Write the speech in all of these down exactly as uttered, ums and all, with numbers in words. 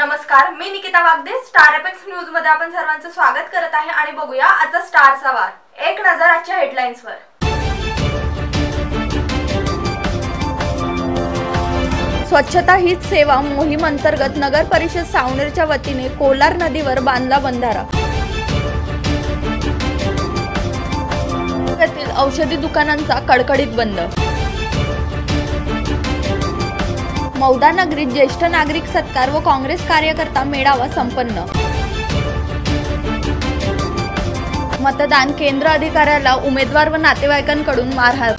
नमस्कार, मी Nikita Wagde. Star apex news मध्ये आपण सर्वांचं स्वागत करत आहे आणि बघूया आजचा स्टारचा वार. एक नजर आजच्या हेडलाईन्सवर. स्वच्छता हीच सेवा मोहीम अंतर्गत नगर परिषद सावनेरच्या वतीने कोलार नदीवर बांधला बंधारा. येथील औषधी दुकानांचा कडकडीत बंद. मौदा नगरीत ज्येष्ठ नागरिक सत्कार व काँग्रेस कार्यकर्ता मेळावा संपन्न. मतदान केंद्र अधिकाऱ्याला उमेदवार व नातेवाईकांकडून मारहाण.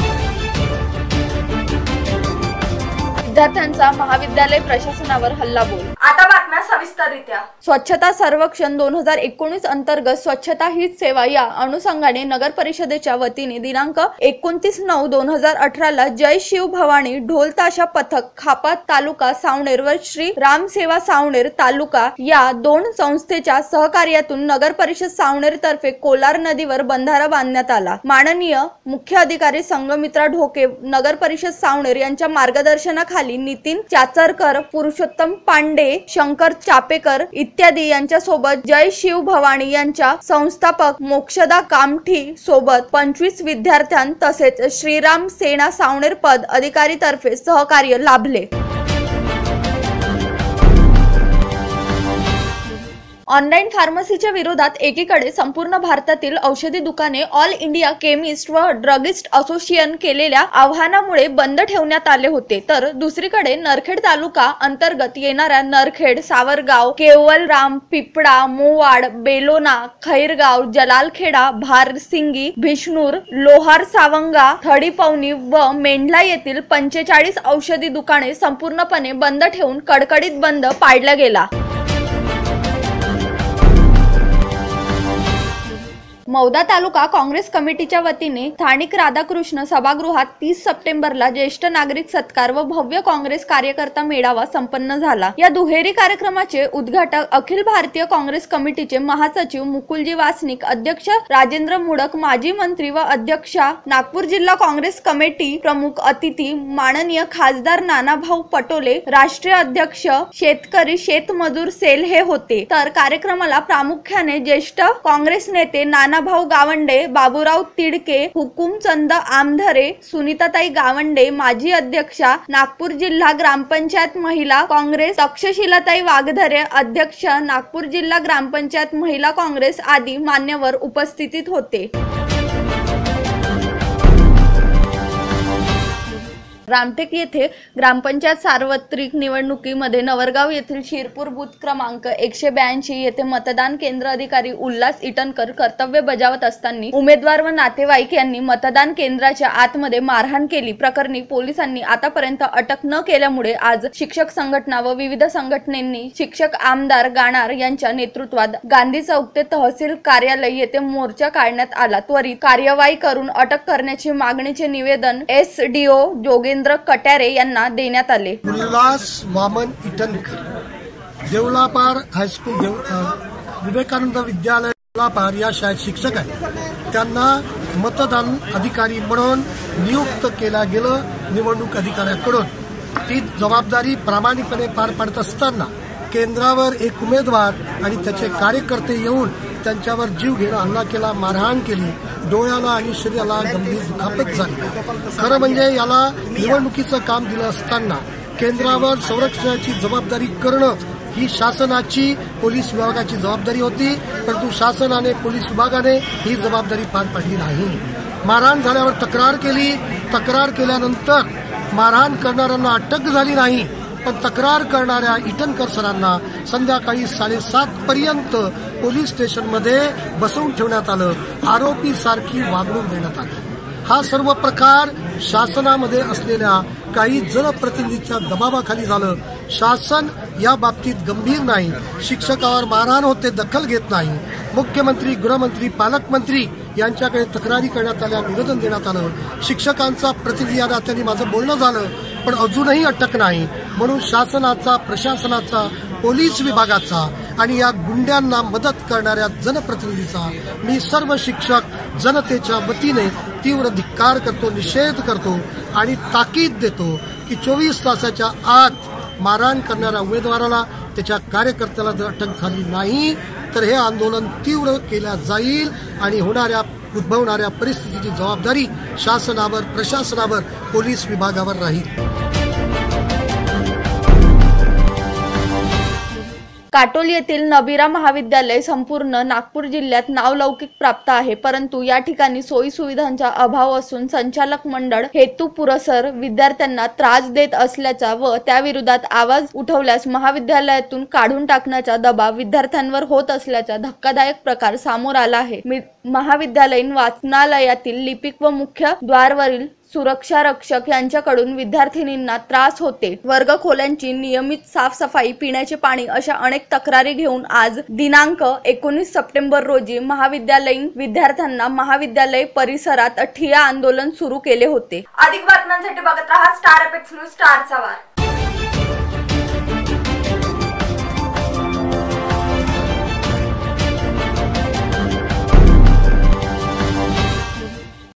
विद्यार्थ्यांचा महाविद्यालय प्रशासनावर हल्लाबोल. आता बातम्या सविस्तररित्या. स्वच्छता सर्वेक्षण दोन हजार एकोणीस अंतर्गत स्वच्छता हीच सेवा या अनुषंगाने नगर परिषदेच्या वतीने दिनांक एकोणतीस नऊ दोन हजार अठरा ला जय शिव भवानी ढोल ताशा पथक खापा तालुका सावनेर व श्री राम सेवा सावनेर तालुका या दोन संस्थेच्या सहकार्यातून नगर परिषद सावनेर तर्फे कोलार नदीवर बंधारा बांधण्यात आला. माननीय मुख्य अधिकारी संगमित्रा ढोके नगर परिषद सावनेर यांच्या मार्गदर्शनाखाली नितीन चाचरकर, पुरुषोत्तम पांडे, शंकर चापेकर इत्यादी यांच्या सोबत जय शिव भवानी यांच्या संस्थापक मोक्षदा कामठी सोबत पंचवीस विद्यार्थ्यां तसेच श्रीराम सेना सावनेर पद अधिकारी तर्फे सहकार्य लाभले. ऑनलाईन फार्मसीच्या विरोधात एकीकडे संपूर्ण भारतातील औषधी दुकाने ऑल इंडिया केमिस्ट व ड्रगिस्ट असोसिएशन केलेल्या आवाहनामुळे बंद ठेवण्यात आले होते, तर दुसरीकडे नरखेड तालुका अंतर्गत येणाऱ्या नरखेड, सावरगाव, केवलराम, पिपळा, मोवाड, बेलोना, खैरगाव, जलालखेडा, भारसिंगी, भिष्णूर, लोहार, सावंगा, थडीपवनी व मेंढला येथील पंचेचाळीस औषधी दुकाने संपूर्णपणे बंद ठेवून कडकडीत बंद पाडला गेला. मौदा तालुका काँग्रेस कमिटीच्या वतीने स्थानिक राधाकृष्ण सभागृहात तीस सप्टेंबरला ज्येष्ठ नागरिक सत्कार व भव्य काँग्रेस कार्यकर्ता मेळावा संपन्न झाला. या दुहेरी कार्यक्रमाचे उद्घाटक अखिल भारतीय काँग्रेस कमिटीचे महासचिव मुकुलजी वासनिक, अध्यक्ष राजेंद्र मुडक, माजी मंत्री व अध्यक्षा नागपूर जिल्हा काँग्रेस कमिटी प्रमुख अतिथी माननीय खासदार नानाभाऊ पटोले, राष्ट्रीय अध्यक्ष शेतकरी शेतमजूर सेल हे होते. तर कार्यक्रमाला प्रामुख्याने ज्येष्ठ काँग्रेस नेते नाना भाऊ गावंडे, बाबूराव तिडके, हुकुमचंद आमधरे, सुनीताताई गावंडे, माजी अध्यक्षा नागपूर जिल्हा ग्रामपंचायत महिला काँग्रेस, तक्षशिलाताई वाघधरे, अध्यक्ष नागपूर जिल्हा ग्रामपंचायत महिला काँग्रेस आदी मान्यवर उपस्थित होते. रामटेक येथे ग्रामपंचायत सार्वत्रिक निवडणुकीमध्ये नवरगाव येथील शिरपूर बूथ क्रमांक एकशे ब्याऐंशी येथे मतदान केंद्र अधिकारी उल्हास इटनकर कर्तव्य बजावत असताना उमेदवार व नातेवाईक यांनी मतदान केंद्राच्या आतमध्ये मारहाण केली. प्रकरणी पोलिसांनी आतापर्यंत अटक न केल्यामुळे आज शिक्षक संघटना व विविध संघटनेंनी शिक्षक आमदार गाणार यांच्या नेतृत्वात गांधी चौक ते तहसील कार्यालय येथे मोर्चा काढण्यात आला. त्वरित कार्यवाही करून अटक करण्याची मागणीचे निवेदन एस डी ओ जोगे कट्यारे यांना देण्यात आले. उल्हास वामन इटनकर, देवलापार हायस्कूल, देव विवेकानंद विद्यालय देवलापार या शाळेत शिक्षक आहेत. त्यांना मतदान अधिकारी म्हणून नियुक्त केला गेलं निवडणूक अधिकाऱ्याकडून. ती जबाबदारी प्रामाणिकपणे पार पाडत असताना केंद्रावर एक उमेदवार आणि त्याचे कार्यकर्ते येऊन त्यांच्यावर जीव घेणं, हल्ला केला, मारहाण केली, डोळ्याला आणि शरीराला गंभीर दुखापत झाली. खरं म्हणजे याला निवडणुकीचं काम दिलं असताना केंद्रावर संरक्षणाची जबाबदारी करणं ही शासनाची, पोलीस विभागाची जबाबदारी होती, परंतु शासनाने, पोलीस विभागाने ही जबाबदारी पार पाडली नाही. मारहाण झाल्यावर तक्रार केली. तक्रार केल्यानंतर मारहाण करणाऱ्यांना अटक झाली नाही, पण तक्रार करणाऱ्या इटनकर सरांना संध्याकाळी साडेसात पर्यंत पोलीस स्टेशनमध्ये बसवून ठेवण्यात आलं. आरोपी सारखी वागणूक देण्यात आली. हा सर्व प्रकार शासनामध्ये असलेल्या काही जनप्रतिनिधींच्या दबावाखाली झालं. शासन या बाबतीत गंभीर नाही. शिक्षकावर मारहाण होते, दखल घेत नाही. मुख्यमंत्री, गृहमंत्री, पालकमंत्री यांच्याकडे तक्रारी करण्यात आल्या, निवेदन देण्यात आलं. शिक्षकांचा प्रतिनिधी या नात्याने माझं बोलणं झालं, पण अजूनही अटक नाही. म्हणून शासनाचा, प्रशासनाचा, पोलीस विभागाचा आणि या गुंड्यांना मदत करणाऱ्या जनप्रतिनिधीचा मी सर्व शिक्षक जनतेच्या वतीने तीव्र धिक्कार करतो, निषेध करतो आणि ताकीद देतो की चोवीस तासाच्या आत मारहाण करणाऱ्या उमेदवाराला त्याच्या कार्यकर्त्याला जर अटक झाली नाही तर हे आंदोलन तीव्र केल्या जाईल आणि होणाऱ्या उद्भवणाऱ्या परिस्थितीची जबाबदारी शासनावर, प्रशासनावर, पोलीस विभागावर राहील। काटोल येथील नबीरा महाविद्यालय संपूर्ण नागपूर जिल्ह्यात नावलौकिक प्राप्त आहे, परंतु या ठिकाणी सोयी सुविधांचा अभाव असून संचालक मंडळ हेतुपुरस्सर विद्यार्थ्यांना त्रास देत असल्याचा व त्याविरोधात आवाज उठवल्यास महाविद्यालयातून काढून टाकण्याचा दबाव विद्यार्थ्यांवर होत असल्याचा धक्कादायक प्रकार समोर आला आहे। महाविद्यालयीन वाचनालयातील लिपिक व मुख्य द्वारवरील सुरक्षा रक्षक यांच्याकडून विद्यार्थिनींना त्रास होते। वर्गखोल्यांची नियमित साफसफाई, पिण्याचे पाणी अशा अनेक तक्रारी घेऊन आज दिनांक एकोणीस सप्टेंबर रोजी महाविद्यालयीन विद्यार्थ्यांना महाविद्यालय परिसरात ठिय्या आंदोलन सुरू केले होते। अधिक बातम्यांसाठी बघत रहा स्टार एपेक्स न्यूज, स्टारचा वार।